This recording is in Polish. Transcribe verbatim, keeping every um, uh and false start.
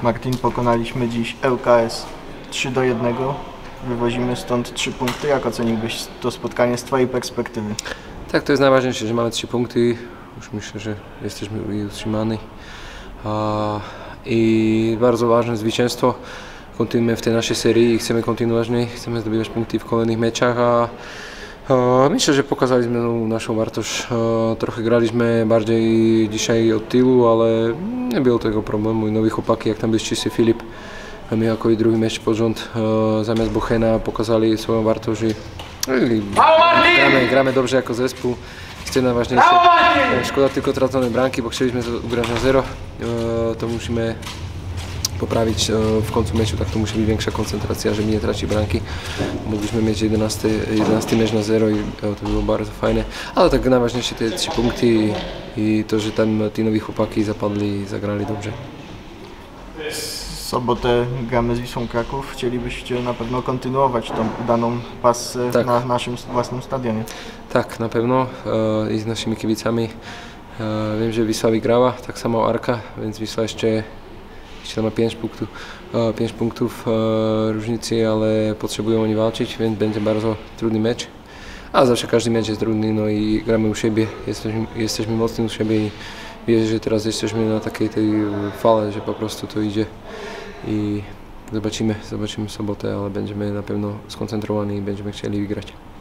Martin, pokonaliśmy dziś L K S trzy do jednego. Wywozimy stąd trzy punkty. Jak oceniłbyś to spotkanie z Twojej perspektywy? Tak, to jest najważniejsze, że mamy trzy punkty. Już myślę, że jesteśmy utrzymani. I bardzo ważne zwycięstwo. Kontynuujemy w tej naszej serii i chcemy kontynuować, chcemy zdobywać punkty w kolejnych meczach. A myślę, że pokazaliśmy naszą wartość. Trochę graliśmy bardziej dzisiaj od tyłu, ale nie było tego problemu. I nowi chłopaki, jak tam był czysty Filip, a my jako i drugi mecz pod rząd zamiast Bochena pokazali swoją wartość. I gramy, gramy dobrze jako zespół. Chcemy najważniejsze. Szkoda tylko traconej bramki, bo chcieliśmy ugrać na zero. To musimy poprawić w końcu meczu, tak to musi być większa koncentracja, żeby nie tracić bramki. Mogliśmy mieć jedenasty, jedenasty mecz na zero i to było bardzo fajne. Ale tak najważniejsze te trzy punkty i, i to, że tam ci nowi chłopaki zapadli i zagrali dobrze. W sobotę gramy z Wisłą Kraków. Chcielibyście na pewno kontynuować tą daną pasę tak. na naszym własnym stadionie. Tak, na pewno e, i z naszymi kibicami. E, wiem, że Wisła wygrała, tak samo Arka, więc Wisła jeszcze Jeszcze ma pięć punktów, pięć punktów e, różnicy, ale potrzebują oni walczyć, więc będzie bardzo trudny mecz. A zawsze każdy mecz jest trudny, no i gramy u siebie, jesteśmy, jesteśmy mocni u siebie i wierzę, że teraz jesteśmy na takiej tej fale, że po prostu to idzie i zobaczymy, zobaczymy w sobotę, ale będziemy na pewno skoncentrowani i będziemy chcieli wygrać.